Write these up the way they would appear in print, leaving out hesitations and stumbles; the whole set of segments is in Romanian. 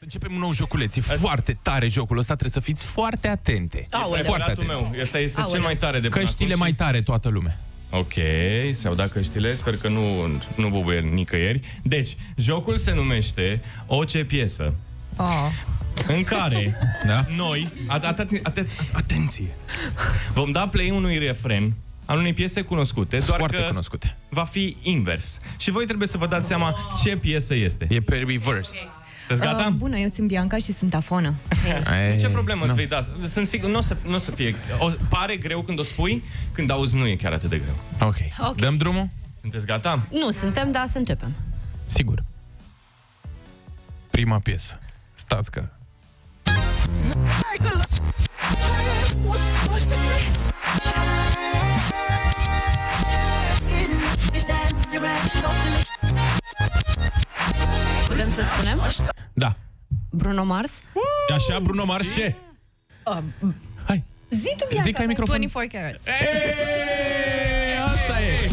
Începem un nou joculeț. E foarte tare jocul ăsta, trebuie să fiți foarte atente. Foarte atent. meu. Ăsta este cel mai tare de până Căștile acum mai tare, toată lumea. Ok, se-au dat căștile, sper că nu bubuie nicăieri. Deci, jocul se numește O Ce Piesă. În care noi, atenție, vom da play unui refren al unei piese cunoscute, doar foarte că cunoscute. Va fi invers. Și voi trebuie să vă dați seama ce piesă este. E pe reverse. Sunteți gata? Bună, eu sunt Bianca și sunt afonă. Ce problemă îți vei da? Sunt sigur, nu o să fie. Pare greu când o spui, când auzi nu e chiar atât de greu. Ok. Dăm drumul? Sunteți gata? Nu suntem, dar să începem. Sigur. Prima piesă. Stați că... Putem să spunem? Da. Bruno Mars? Așa, Bruno Mars ce? Hai. Zi tu, Bianca, Zic ai microfon. 24 carats. Asta e.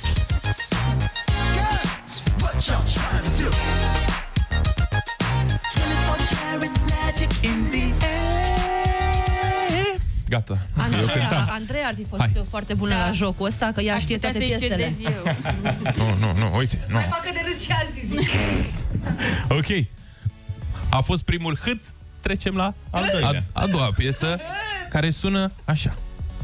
Gata. Andrei ar fi fost foarte bună la jocul ăsta, că ea știe toate piesele. Nu, uite. Mai facă de râs și alții, zic. Ok. A fost primul hâț, trecem la a doua piesă, care sună așa.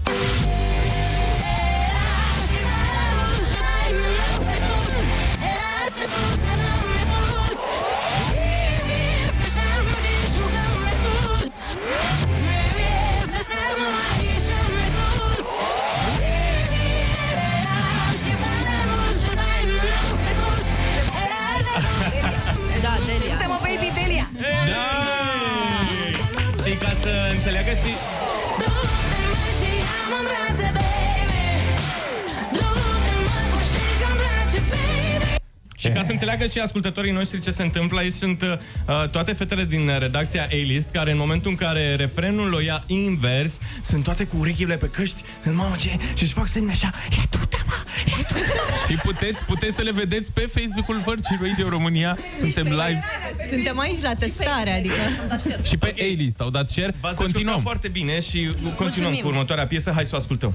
Da, Delia. Uite-mă, baby, Delia. Da! Și ca să înțeleagă și... Și ca să înțeleagă și ascultătorii noștri ce se întâmplă, aici sunt toate fetele din redacția A-List, care în momentul în care refrenul o ia invers, sunt toate cu urechile pe căști, mamă ce, și își fac semne așa, e du-te, mă, e du-te. Și puteți să le vedeți pe Facebook-ul Virgin Radio România. Suntem live. Suntem aici la testare, adică... Și pe A-List au dat share. V-ați descurcat foarte bine și continuăm cu următoarea piesă. Hai să o ascultăm.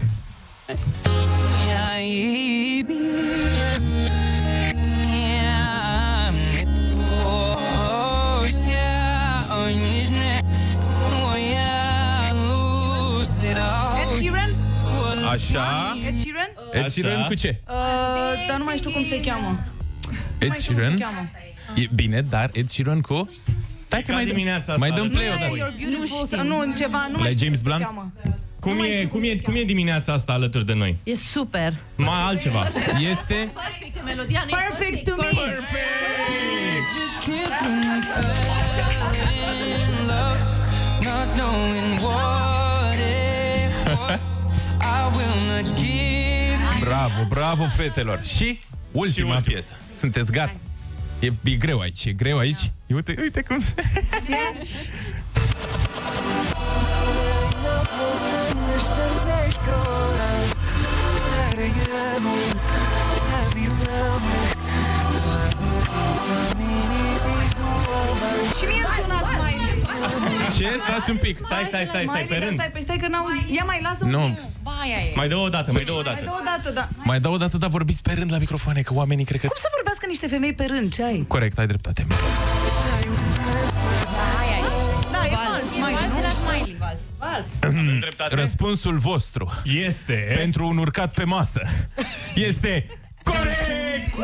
Ed Sheeran? Așa. Ed Sheeran? Ed Sheeran cu ce? Dar nu mai știu cum se cheamă. Ed Sheeran? E bine, dar Ed Sheeran cu... Stai că mai dăm play o dată. Nu, ceva, nu mai știu James cum se Blunt? cheamă. Cum e dimineața asta alături de noi? E super. Mai altceva. Este... Perfect to me. Bravo, fetelor. Și ultima piesă. Sunteți gata? E greu aici. Uite cum... Și mie îmi suna Smiley. Ce? Stați un pic. Stai, pe rând. Stai că n-auzi. Ia mai lasă un pic. Mai dă o dată. Da. Mai dau o dată, dar vorbiți pe rând la microfoane, că oamenii cred că... Cum să vorbească niște femei pe rând? Ce ai? Corect, ai dreptate. Da, e Smiley, nu? Vals. Răspunsul vostru este... pentru un urcat pe masă este corect!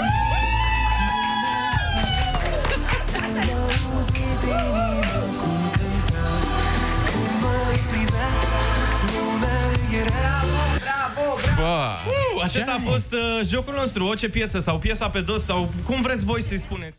Acesta a fost jocul nostru, O Ce Piesă sau Piesa pe dos sau cum vreți voi să-i spuneți.